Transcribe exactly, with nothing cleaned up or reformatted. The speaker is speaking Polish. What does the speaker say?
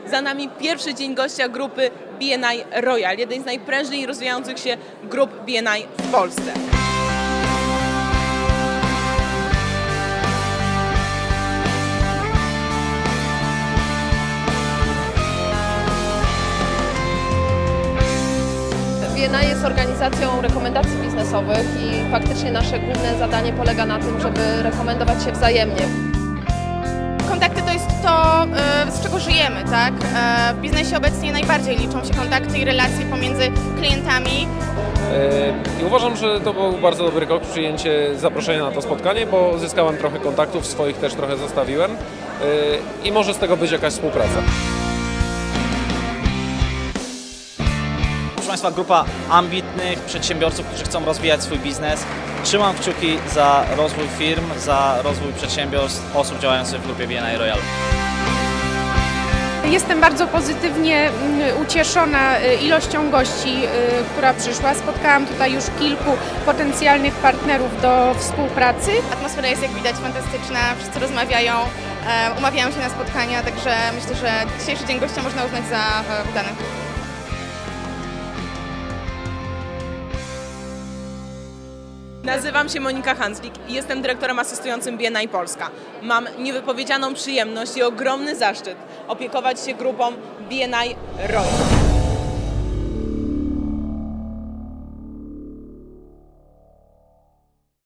Za nami pierwszy dzień gościa grupy B N I Royal, jednej z najprężniej rozwijających się grup B N I w Polsce. B N I jest organizacją rekomendacji biznesowych i faktycznie nasze główne zadanie polega na tym, żeby rekomendować się wzajemnie. Kontakty to jest to, z czego żyjemy, tak? W biznesie obecnie najbardziej liczą się kontakty i relacje pomiędzy klientami. I uważam, że to był bardzo dobry krok, przyjęcie zaproszenia na to spotkanie, bo zyskałem trochę kontaktów, swoich też trochę zostawiłem i może z tego być jakaś współpraca. Proszę Państwa, grupa ambitnych przedsiębiorców, którzy chcą rozwijać swój biznes. Trzymam kciuki za rozwój firm, za rozwój przedsiębiorstw, osób działających w grupie B N I Royal. Jestem bardzo pozytywnie ucieszona ilością gości, która przyszła. Spotkałam tutaj już kilku potencjalnych partnerów do współpracy. Atmosfera jest, jak widać, fantastyczna, wszyscy rozmawiają, umawiają się na spotkania, także myślę, że dzisiejszy dzień gościa można uznać za udany. Nazywam się Monika Hanslik i jestem dyrektorem asystującym B N I Polska. Mam niewypowiedzianą przyjemność i ogromny zaszczyt opiekować się grupą B N I Royal.